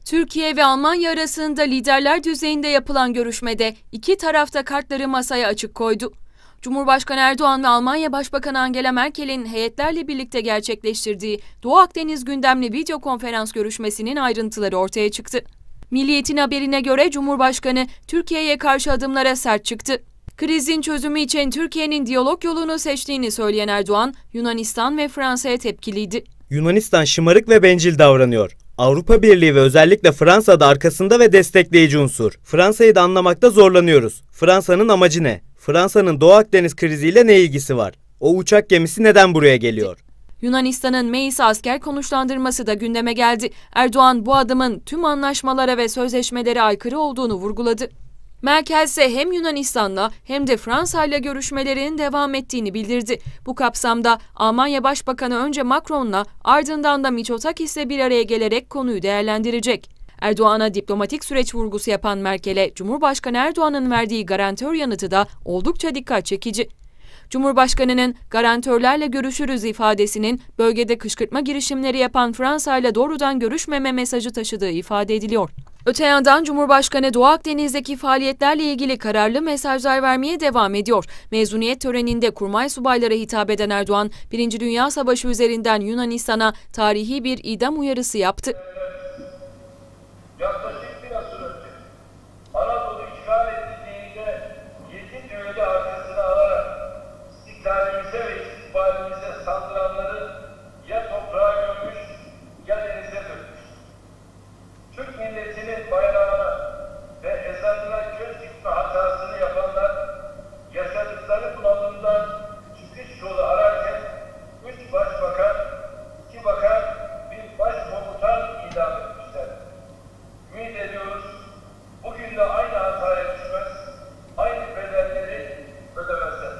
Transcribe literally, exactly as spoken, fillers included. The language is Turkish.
Türkiye ve Almanya arasında liderler düzeyinde yapılan görüşmede iki taraf da kartları masaya açık koydu. Cumhurbaşkanı Erdoğan ve Almanya Başbakanı Angela Merkel'in heyetlerle birlikte gerçekleştirdiği Doğu Akdeniz gündemli video konferans görüşmesinin ayrıntıları ortaya çıktı. Milliyet'in haberine göre Cumhurbaşkanı Türkiye'ye karşı adımlara sert çıktı. Krizin çözümü için Türkiye'nin diyalog yolunu seçtiğini söyleyen Erdoğan, Yunanistan ve Fransa'ya tepkiliydi. Yunanistan şımarık ve bencil davranıyor. Avrupa Birliği ve özellikle Fransa da arkasında ve destekleyici unsur. Fransa'yı da anlamakta zorlanıyoruz. Fransa'nın amacı ne? Fransa'nın Doğu Akdeniz kriziyle ne ilgisi var? O uçak gemisi neden buraya geliyor? Yunanistan'ın meclis asker konuşlandırması da gündeme geldi. Erdoğan bu adımın tüm anlaşmalara ve sözleşmelere aykırı olduğunu vurguladı. Merkel ise hem Yunanistan'la hem de Fransa'yla görüşmelerinin devam ettiğini bildirdi. Bu kapsamda Almanya Başbakanı önce Macron'la ardından da Mitsotakis'le bir araya gelerek konuyu değerlendirecek. Erdoğan'a diplomatik süreç vurgusu yapan Merkel'e Cumhurbaşkanı Erdoğan'ın verdiği garantör yanıtı da oldukça dikkat çekici. Cumhurbaşkanının garantörlerle görüşürüz ifadesinin bölgede kışkırtma girişimleri yapan Fransa ile doğrudan görüşmeme mesajı taşıdığı ifade ediliyor. Öte yandan Cumhurbaşkanı Doğu Akdeniz'deki faaliyetlerle ilgili kararlı mesajlar vermeye devam ediyor. Mezuniyet töreninde kurmay subaylara hitap eden Erdoğan, Birinci Dünya Savaşı üzerinden Yunanistan'a tarihi bir idam uyarısı yaptı. Yaklaşık bir asır önce Anadolu işgal edildiğinde yedi düğünü arkasına alarak istiklalimize ve istikbalimize saldıranları ya toprağa gömmüş ya denize dökmüş. Türk milletinin bayrağına ve ezanına göz dikme hatasını yapanlar yaşadıkları bunalımdan çıkış yolu ararken üç başbakan, iki bakan, bir başkomutan idam etmişler. Ümit ediyorum.